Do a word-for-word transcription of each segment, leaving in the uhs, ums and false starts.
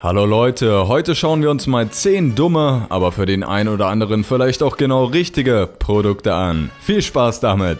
Hallo Leute, heute schauen wir uns mal zehn dumme, aber für den einen oder anderen vielleicht auch genau richtige Produkte an. Viel Spaß damit!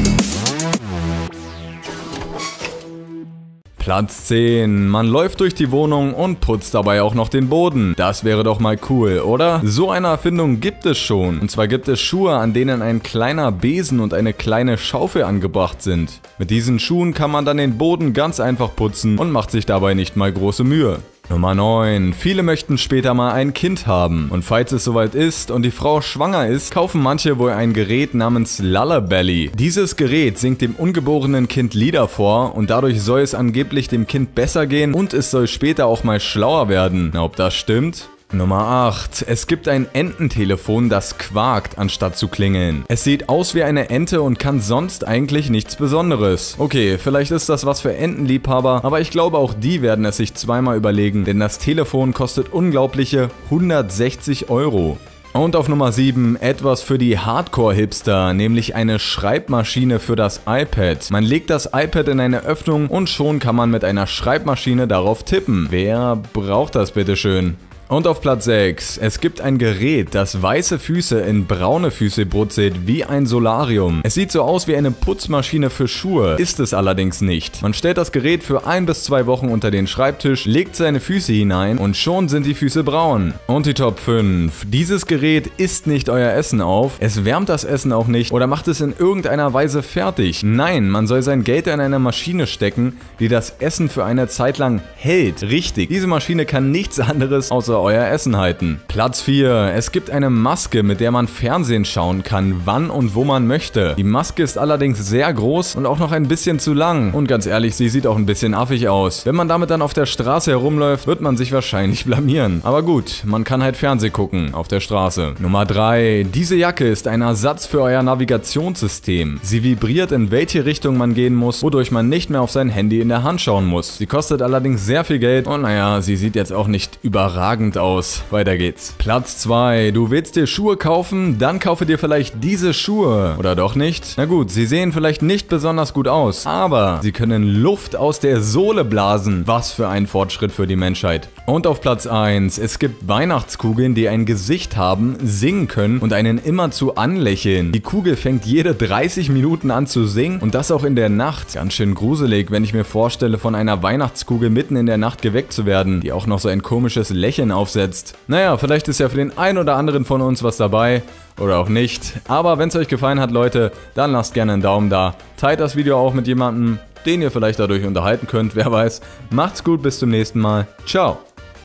Platz zehn. Man läuft durch die Wohnung und putzt dabei auch noch den Boden. Das wäre doch mal cool, oder? So eine Erfindung gibt es schon. Und zwar gibt es Schuhe, an denen ein kleiner Besen und eine kleine Schaufel angebracht sind. Mit diesen Schuhen kann man dann den Boden ganz einfach putzen und macht sich dabei nicht mal große Mühe. Nummer neun. Viele möchten später mal ein Kind haben. Und falls es soweit ist und die Frau schwanger ist, kaufen manche wohl ein Gerät namens Lullabelly. Dieses Gerät singt dem ungeborenen Kind Lieder vor und dadurch soll es angeblich dem Kind besser gehen und es soll später auch mal schlauer werden. Na, ob das stimmt? Nummer acht. Es gibt ein Ententelefon, das quakt, anstatt zu klingeln. Es sieht aus wie eine Ente und kann sonst eigentlich nichts Besonderes. Okay, vielleicht ist das was für Entenliebhaber, aber ich glaube auch die werden es sich zweimal überlegen, denn das Telefon kostet unglaubliche hundertsechzig Euro. Und auf Nummer sieben etwas für die Hardcore-Hipster, nämlich eine Schreibmaschine für das iPad. Man legt das iPad in eine Öffnung und schon kann man mit einer Schreibmaschine darauf tippen. Wer braucht das bitteschön? Und auf Platz sechs. Es gibt ein Gerät, das weiße Füße in braune Füße brutzelt wie ein Solarium. Es sieht so aus wie eine Putzmaschine für Schuhe, ist es allerdings nicht. Man stellt das Gerät für ein bis zwei Wochen unter den Schreibtisch, legt seine Füße hinein und schon sind die Füße braun. Und die Top fünf. Dieses Gerät isst nicht euer Essen auf, es wärmt das Essen auch nicht oder macht es in irgendeiner Weise fertig. Nein, man soll sein Geld in eine Maschine stecken, die das Essen für eine Zeit lang hält. Richtig, diese Maschine kann nichts anderes außer euer Essen halten. Platz vier. Es gibt eine Maske, mit der man Fernsehen schauen kann, wann und wo man möchte. Die Maske ist allerdings sehr groß und auch noch ein bisschen zu lang. Und ganz ehrlich, sie sieht auch ein bisschen affig aus. Wenn man damit dann auf der Straße herumläuft, wird man sich wahrscheinlich blamieren. Aber gut, man kann halt Fernsehen gucken auf der Straße. Nummer drei. Diese Jacke ist ein Ersatz für euer Navigationssystem. Sie vibriert, in welche Richtung man gehen muss, wodurch man nicht mehr auf sein Handy in der Hand schauen muss. Sie kostet allerdings sehr viel Geld und naja, sie sieht jetzt auch nicht überragend aus. Weiter geht's. Platz zwei. Du willst dir Schuhe kaufen? Dann kaufe dir vielleicht diese Schuhe. Oder doch nicht? Na gut, sie sehen vielleicht nicht besonders gut aus, aber sie können Luft aus der Sohle blasen. Was für ein Fortschritt für die Menschheit. Und auf Platz eins. Es gibt Weihnachtskugeln, die ein Gesicht haben, singen können und einen immerzu anlächeln. Die Kugel fängt jede dreißig Minuten an zu singen und das auch in der Nacht. Ganz schön gruselig, wenn ich mir vorstelle, von einer Weihnachtskugel mitten in der Nacht geweckt zu werden, die auch noch so ein komisches Lächeln aufsetzt. Naja, vielleicht ist ja für den einen oder anderen von uns was dabei oder auch nicht. Aber wenn es euch gefallen hat, Leute, dann lasst gerne einen Daumen da. Teilt das Video auch mit jemandem, den ihr vielleicht dadurch unterhalten könnt, wer weiß. Macht's gut, bis zum nächsten Mal. Ciao.